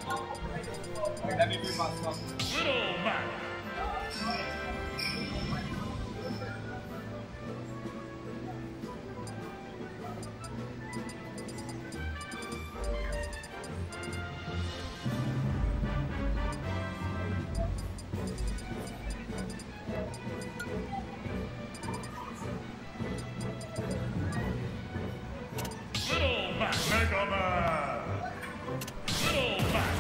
Let me move my stuff. Little Mac. Little Mac. Mega Man. Little Mac.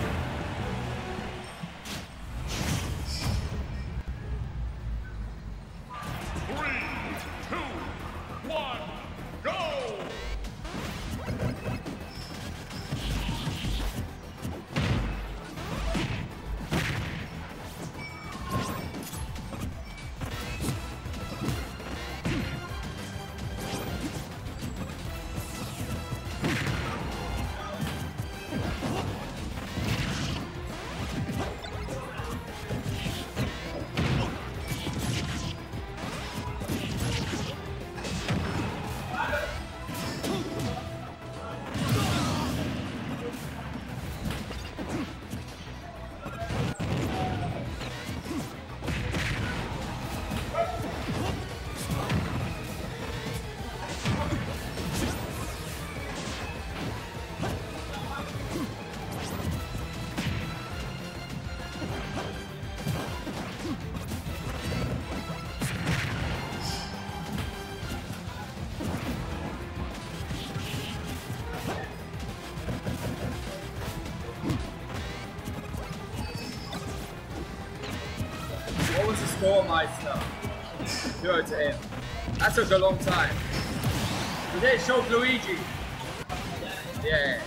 What was the score, Meister? Go to him. That took a long time. Did it show Luigi? Yeah.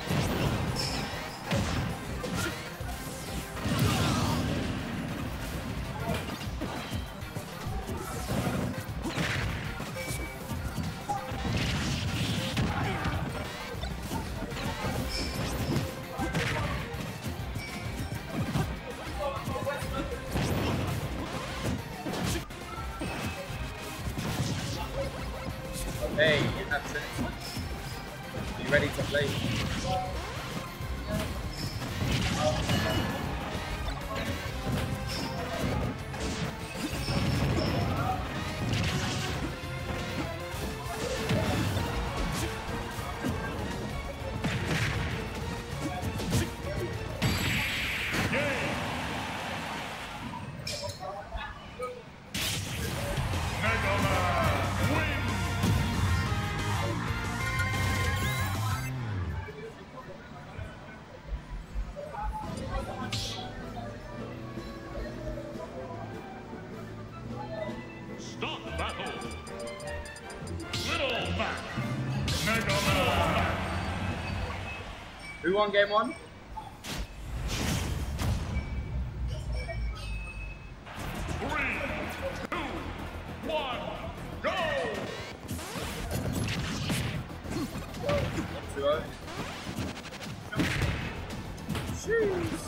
Hey, that's it. You ready to play? Stop battle. Little Mac. Mega Man. Who won game one? Three, two, one, go! 2-0. Jeez.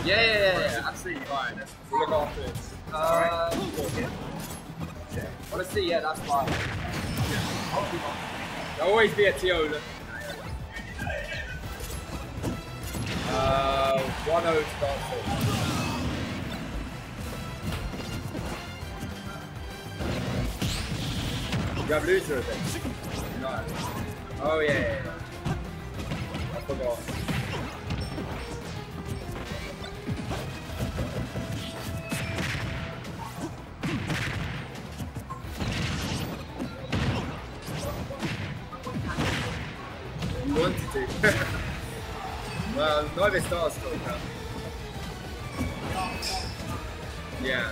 Yeah, absolutely fine. We'll look after it. Honestly, yeah, that's fine. There'll always be a TO looking. 1-0 to Darkstalker. You have loser of it? No. Oh yeah. I forgot. You wanted to. Well, not if it starts still, man. Yeah.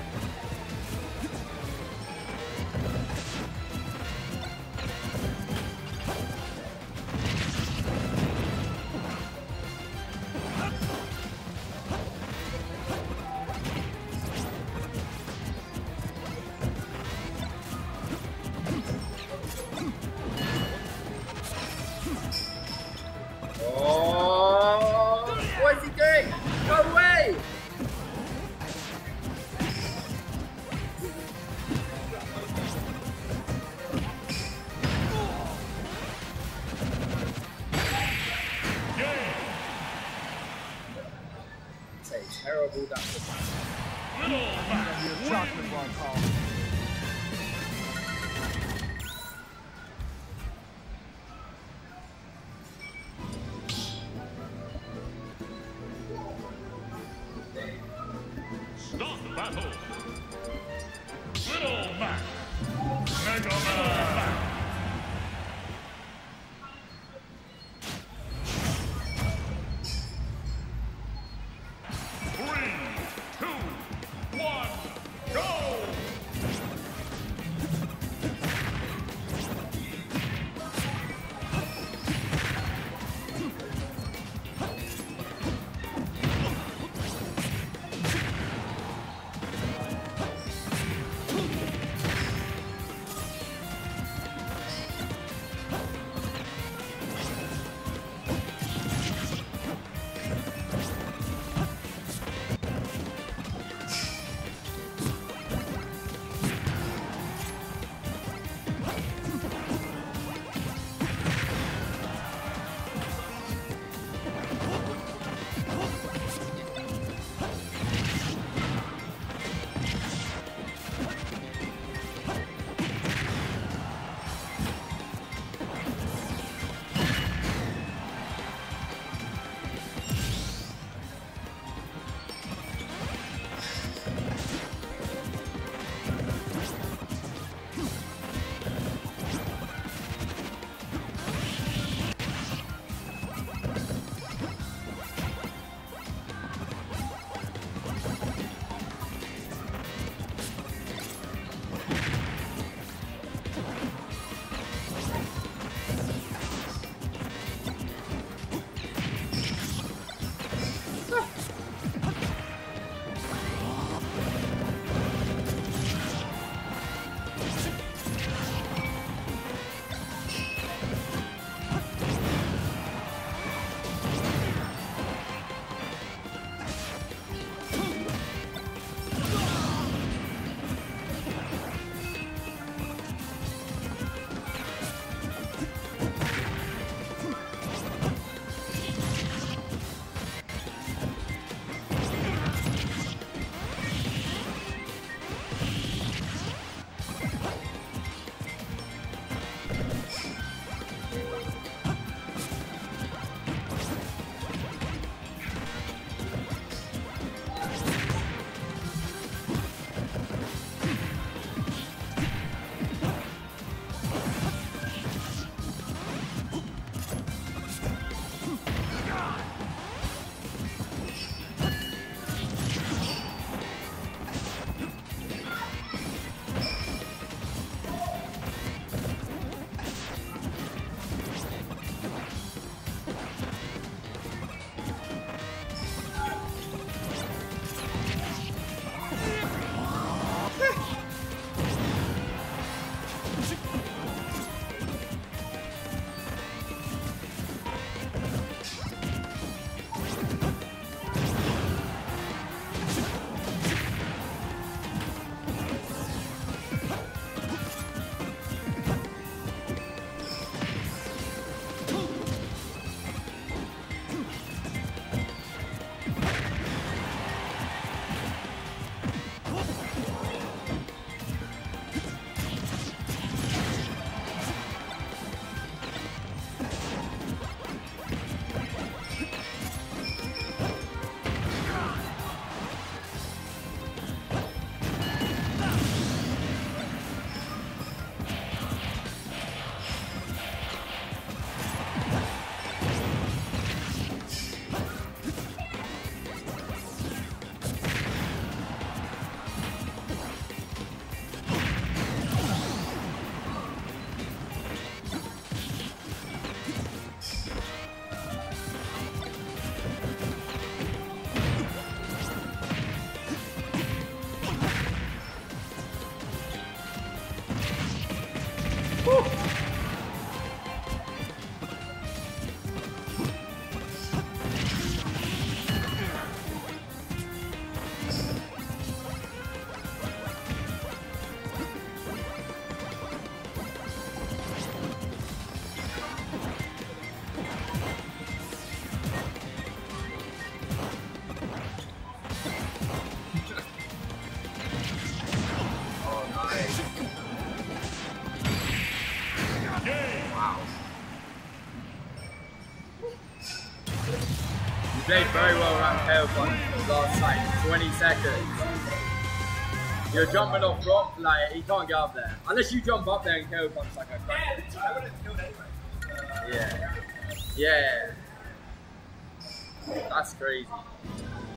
What is he doing? No way! It's a terrible damage. Your chocolate bar call. Stop the battle. Little Mac. Mega Man. 3, 2, 1, go! played very well around KO punch the last like 20 seconds. You're jumping off rock, like he can't get up there. Unless you jump up there and KO punch like a crack. I would have killed anyway. Yeah. Yeah. That's crazy.